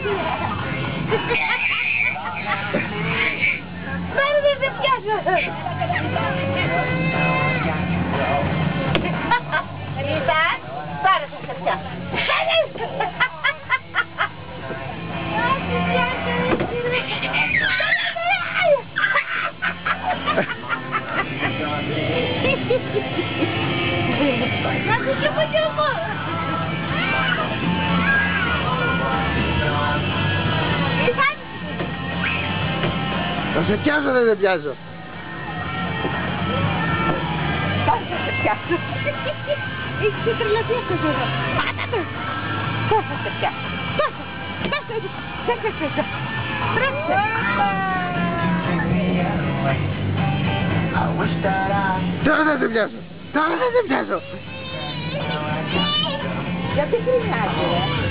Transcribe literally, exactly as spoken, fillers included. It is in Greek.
Πάρε δεν σε πιάσω. Ρίτα, πάρε θα σε πιάσω. Να σου τσουπω τσουπω. Θα σε πιάσω, δεν σε πιάσω. Πάω θα σε πιάσω. Έχεις και τρελαθεί αυτός εδώ. Πάτα το. Πάω θα σε πιάσω. Πάω. Πάω. Δεν σε πιάσω. Τρέξε. Τώρα θα σε πιάσω. Τώρα θα σε πιάσω. Γιατί κρινάζει ρε.